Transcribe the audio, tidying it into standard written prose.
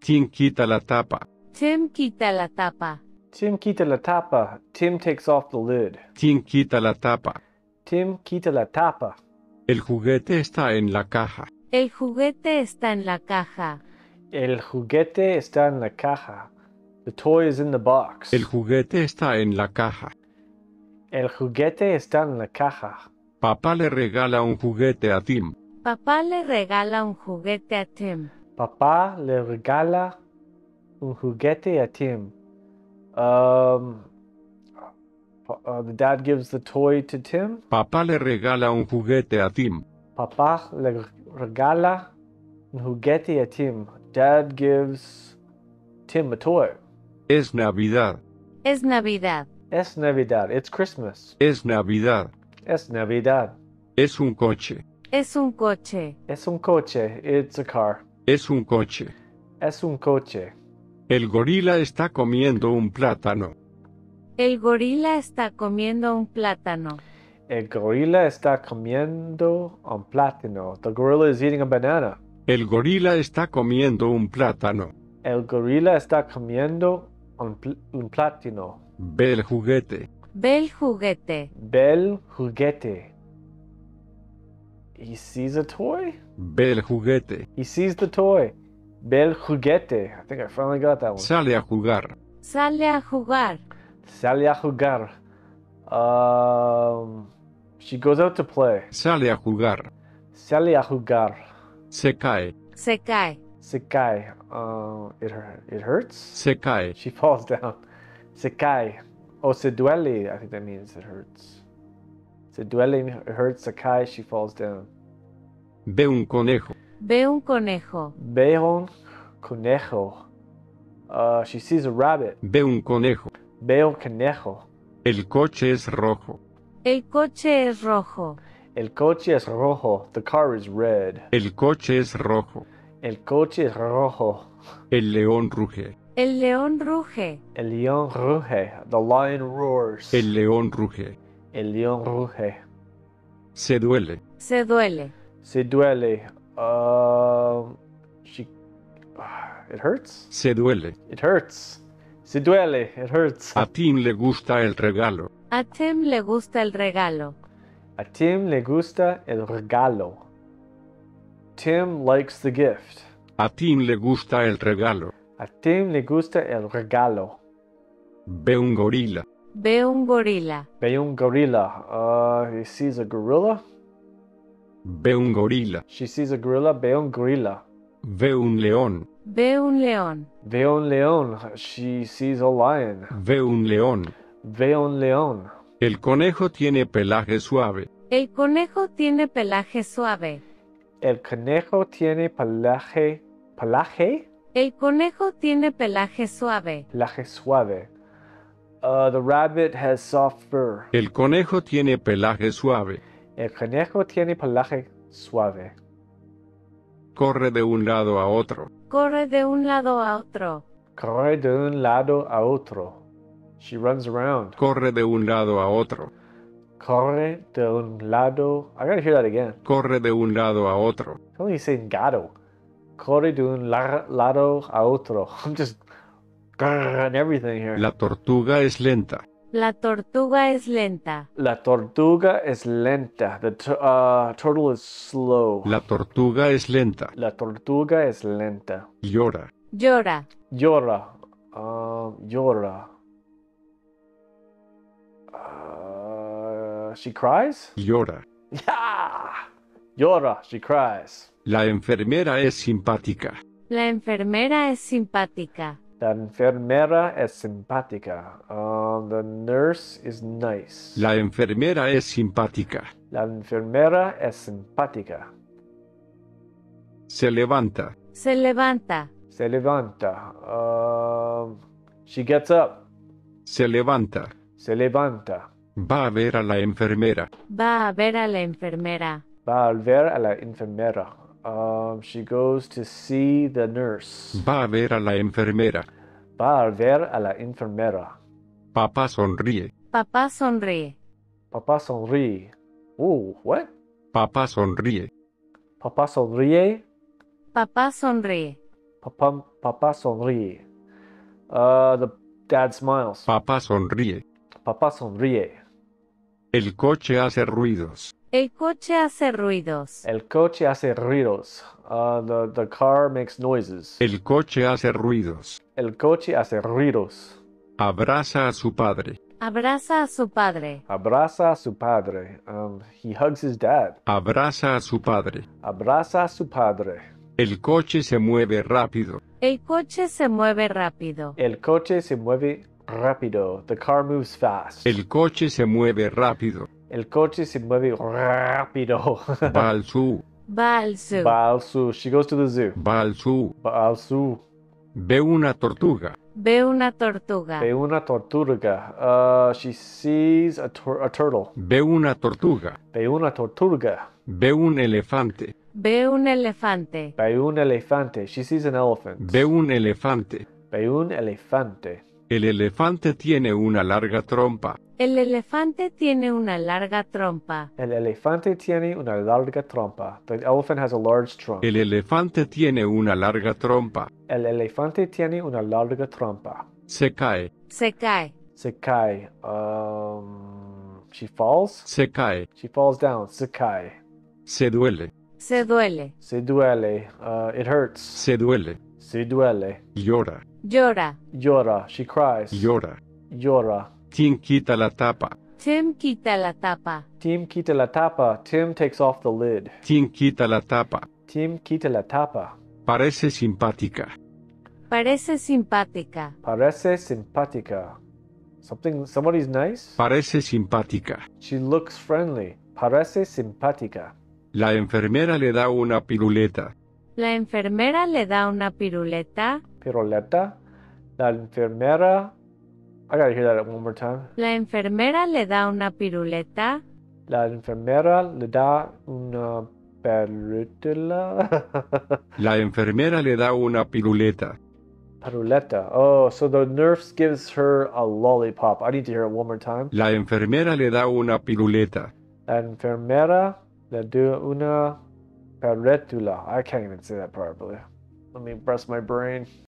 Tim quita la tapa. Tim quita la tapa. Tim quita la tapa. Tim takes off the lid. Tim quita la tapa. Tim quita la tapa. El juguete está en la caja. El juguete está en la caja. El juguete está en la caja. The toy is in the box. El juguete está en la caja. El juguete está en la caja. Papá le regala un juguete a Tim. Papá le regala un juguete a Tim. Papá le regala un juguete a Tim. The dad gives the toy to Tim. Papá le regala un juguete a Tim. Papá le regala un juguete a Tim. Dad gives Tim a toy. Es Navidad. Es Navidad. Es Navidad. It's Christmas. Es Navidad. Es Navidad. Es un coche. Es un coche. Es un coche. It's a car. Es un coche. Es un coche. El gorila está comiendo un plátano. El gorila está comiendo un plátano. El gorila está comiendo un plátano. The gorilla is eating a banana. El gorila está comiendo un plátano. El gorila está comiendo un plátano. Ve el juguete. Ve el juguete. Bel juguete. He sees a toy? Ve el juguete. He sees the toy. Bel juguete. I think I finally got that one. Sale a jugar. Sale a jugar. Sale a jugar. She goes out to play. Sale a jugar. Sale a jugar. Se cae. Se cae. Se cae. It hurts? Se cae. She falls down. Se cae. Oh, se duele. I think that means it hurts. Se duele, it hurts. Se cae, she falls down. Ve un conejo. Ve un conejo. Ve un conejo. She sees a rabbit. Ve un conejo. Ve un conejo. El coche es rojo. El coche es rojo. El coche es rojo. The car is red. El coche es rojo. El coche es rojo. El león ruge. El león ruge. El león ruge. The lion roars. El león ruge. El león ruge. Se duele. Se duele. Se duele. It hurts? Se duele. It hurts. Se duele. It hurts. A Tim le gusta el regalo. A Tim le gusta el regalo. A Tim le gusta el regalo. Tim likes the gift. A Tim le gusta el regalo. A Tim le gusta el regalo. Ve un gorila. Ve un gorila. Ve un gorila. He sees a gorilla. Ve un gorila. She sees a gorilla. Ve un gorila. Ve un león. Ve un león. Ve un león. She sees a lion. Ve un león. Ve un león. El conejo tiene pelaje suave. El conejo tiene pelaje suave. El conejo tiene pelaje. ¿Pelaje? El conejo tiene pelaje suave. Pelaje suave. The rabbit has soft fur. El conejo tiene pelaje suave. El conejo tiene pelaje suave. Corre de un lado a otro. Corre de un lado a otro. Corre de un lado a otro. She runs around. Corre de un lado a otro. Corre de un lado. I gotta hear that again. Corre de un lado a otro. It's only saying gato. Corre de un lado a otro. I'm just and everything here. La tortuga es lenta. La tortuga es lenta. La tortuga es lenta. The turtle is slow. La tortuga es lenta. La tortuga es lenta. Llora. Llora. Llora. Llora. She cries? Llora. Yeah! Llora. She cries. La enfermera es simpática. La enfermera es simpática. La enfermera es simpática. The nurse is nice. La enfermera es simpática. La enfermera es simpática. Se levanta. Se levanta. Se levanta. She gets up. Se levanta. Se levanta. Va a ver a la enfermera. Va a ver a la enfermera. Va a ver a la enfermera. She goes to see the nurse. Va a ver a la enfermera. Va a ver a la enfermera. Papá sonríe. Papá sonríe. Papá sonríe. Ooh, what? Papá sonríe. Papá sonríe. Papá sonríe. Papá sonríe. The dad smiles. Papá sonríe. Papá sonríe. El coche hace ruidos. El coche hace ruidos. El coche hace ruidos. The car makes noises. El coche hace ruidos. El coche hace ruidos. Abraza a su padre. Abraza a su padre. Abraza a su padre. He hugs his dad. Abraza a su padre. Abraza a su padre. El coche se mueve rápido. El coche se mueve rápido. El coche se mueve rápido. The car moves fast. El coche se mueve rápido. El coche se mueve rápido. Va al zoo. Va al zoo. Va al zoo. She goes to the zoo. Va al zoo. Va al zoo. Ve una tortuga. Ve una tortuga. Ve una tortuga. She sees a turtle. Ve una tortuga. Ve una tortuga. Ve un elefante. Ve un elefante. Ve un elefante. She sees an elephant. Ve un elefante. Ve un elefante. El elefante tiene una larga trompa. El elefante tiene una larga trompa. El elefante tiene una larga trompa. The elephant has a large trunk. El elefante tiene una larga trompa. El elefante tiene una larga trompa. Se cae. Se cae. Se cae. She falls. Se cae. She falls down. Se cae. Se duele. Se duele. Se duele. It hurts. Se duele. Se duele. Llora. Llora. Llora. She cries. Llora. Llora. Tim quita la tapa. Tim quita la tapa. Tim quita la tapa. Tim takes off the lid. Tim quita la tapa. Tim quita la tapa. Parece simpática. Parece simpática. Parece simpática. Somebody's nice? Parece simpática. She looks friendly. Parece simpática. La enfermera le da una piruleta. La enfermera le da una piruleta. Piruleta. La enfermera. I gotta hear that one more time. La enfermera le da una piruleta. La enfermera le da una piruleta. La enfermera le da una piruleta. Piruleta. Oh, so the nurse gives her a lollipop. I need to hear it one more time. La enfermera le da una piruleta. La enfermera le da una piruleta. I can't even say that properly. Let me press my brain.